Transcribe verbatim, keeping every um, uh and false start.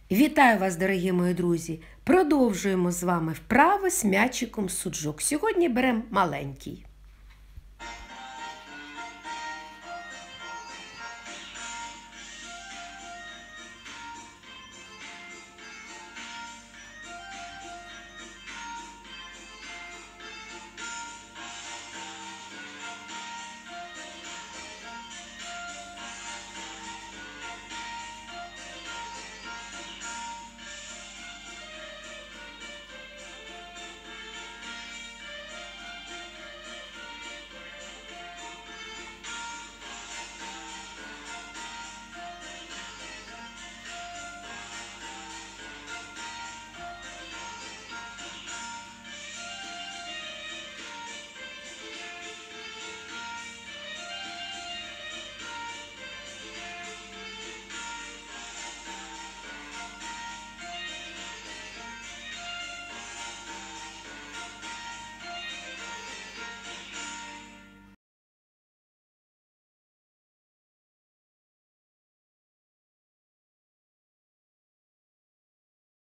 Вітаю вас, дорогі мої друзі! Продовжуємо з вами вправи з м'ячиком суджук. Сьогодні беремо маленький.